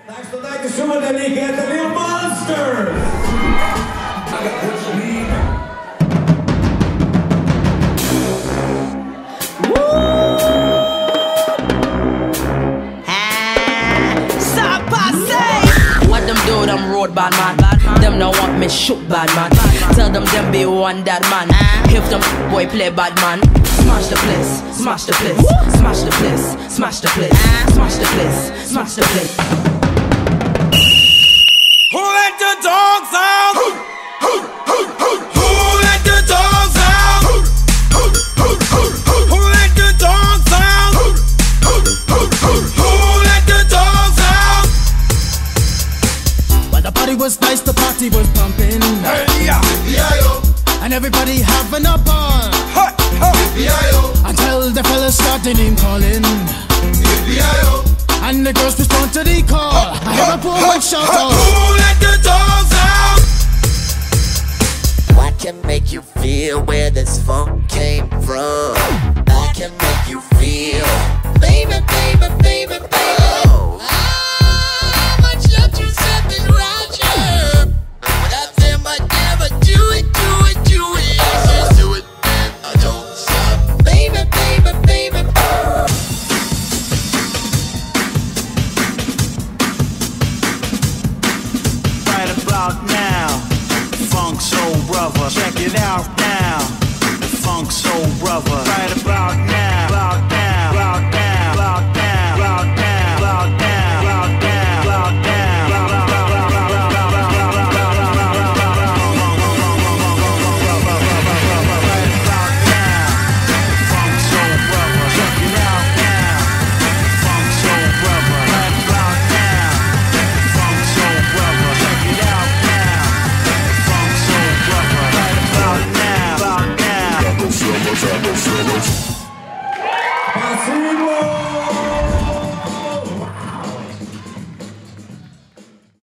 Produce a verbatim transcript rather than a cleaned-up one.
Thanks tonight to Suman and Nick and the Little Monsters. I got what you need. What them do, them road bad man. Them no want me shoot bad man. Tell them them be one that man. If them boy play bad man, smash the place, smash the place, smash the place, smash the place, smash the place, smash the place. Who let the dogs out? Who, who, who, who, who let the dogs out? Who, who, who, who, who, who let the dogs out? Who, who, who, who, who let the dogs out? Well, the party was nice, the party was pumping. Hey, yeah, yeah, and everybody having a ball. hey, hey, yeah, until the fellas started name calling. yeah, And the girls respond to the call. I hear a poor one shout out. who let the dogs out? What can make you feel where this funk came from? I can make you feel, baby, baby, baby, baby. Oh, how much love you something around you? Nothing but never do it, do it, do it. Just do it and I don't stop, baby, baby, baby. Right about now, Funk Soul Brother. Check it out now, the Funk Soul Brother. Right about now, about now, about now, about now, about now, about now, about now, about Trouble, trouble.